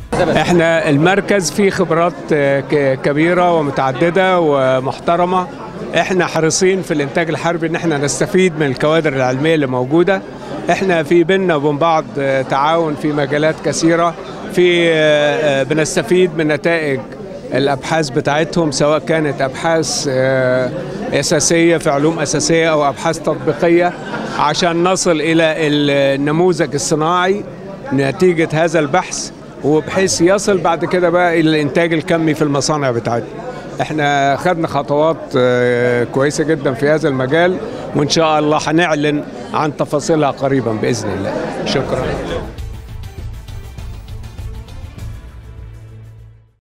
احنا المركز فيه خبرات كبيرة ومتعددة ومحترمة. احنا حريصين في الانتاج الحربي ان احنا نستفيد من الكوادر العلمية اللي موجودة. احنا في بيننا وبين بعض تعاون في مجالات كثيرة، بنستفيد من نتائج الابحاث بتاعتهم، سواء كانت ابحاث اساسية في علوم اساسية او ابحاث تطبيقية، عشان نصل الى النموذج الصناعي نتيجة هذا البحث، وبحيث يصل بعد كده بقى الى الانتاج الكمي في المصانع بتاعتنا. احنا خدنا خطوات كويسة جدا في هذا المجال، وان شاء الله هنعلن عن تفاصيلها قريبا باذن الله. شكرا.